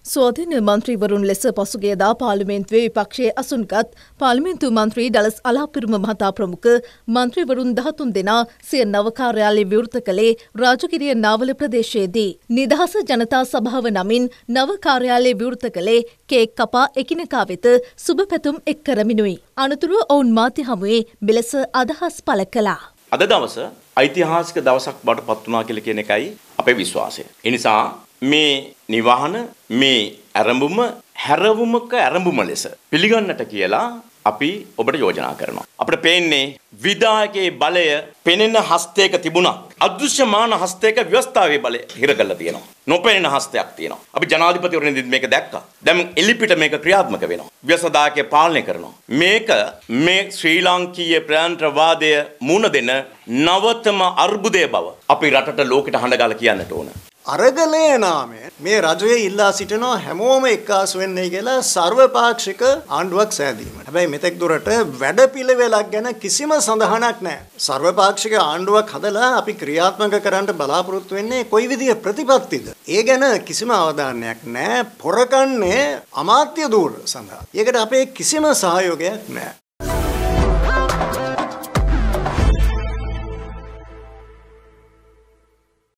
ස්වාධීන මන්ත්‍රීවරුන් ලෙස පසුගියදා පාර්ලිමේන්තුවේ විපක්ෂයේ අසුන්ගත් පාර්ලිමේන්තු මන්ත්‍රී ඩලස් අලාපිරුම මහතා ප්‍රමුඛ මන්ත්‍රීවරුන් 13 දෙනා සිය නව කාර්යාලය විවෘත කළේ රාජගිරිය නාවල ප්‍රදේශයේදී. නිදහස ජනතා සභාව නමින් නව කාර්යාලය විවෘත කළේ කේක් කපා එකිනෙකා වෙත සුබ පැතුම් එක් කරමිනුයි. අනතුරුව ඔවුන් මාධ්‍ය හමුවේ මෙලෙස අදහස් පළ කළා. අද දවස ඓතිහාසික දවසක් බවට පත් වුණා කියලා කියන එකයි අපේ විශ්වාසය. ඒ නිසා මේ නිවහන මේ ආරම්භම හැරවුමක ආරම්භම ලෙස පිළිගන්නට කියලා අපි ඔබට යෝජනා කරනවා. අපිට පේන්නේ විධායකයේ බලය පෙනෙන හස්තයක තිබුණා. අදෘශ්‍යමාන හස්තයක ව්‍යවස්ථාවේ බලය හිර කරලා තියෙනවා. නොපෙනෙන හස්තයක් තියෙනවා. අපි ජනාධිපතිවරණෙදිත් මේක දැක්කා. දැන් එලිපිට මේක ක්‍රියාත්මක වෙනවා. ව්‍යවස්ථාදායකය පාලනය කරනවා. මේක මේ ශ්‍රී ලාංකීය ප්‍රජාතන්ත්‍රවාදය මුණ දෙන නවතම අර්බුදය බව අපි රටට ලෝකෙට හඬගාලා කියන්නට ඕන. අරගලයේ නාමයෙන් මේ රජයේ ඉල්ලා සිටිනවා හැමෝම එක්කාසු වෙන්නේ කියලා සර්වපාක්ෂික ආණ්ඩුවක් සෑදීමට. හැබැයි මෙතෙක් දුරට වැඩපිළිවෙලක් ගැන කිසිම සඳහනක් නැහැ. සර්වපාක්ෂික ආණ්ඩුවක් හදලා අපි ක්‍රියාත්මක කරන්න බලාපොරොත්තු වෙන්නේ කොයි විදිහේ ප්‍රතිපත්තිද? ඒ ගැන කිසිම අවධානයක් නැහැ. පොරකන්නේ අමාත්‍ය ධූර සඳහා. ඒකට අපේ කිසිම සහයෝගයක් නැහැ.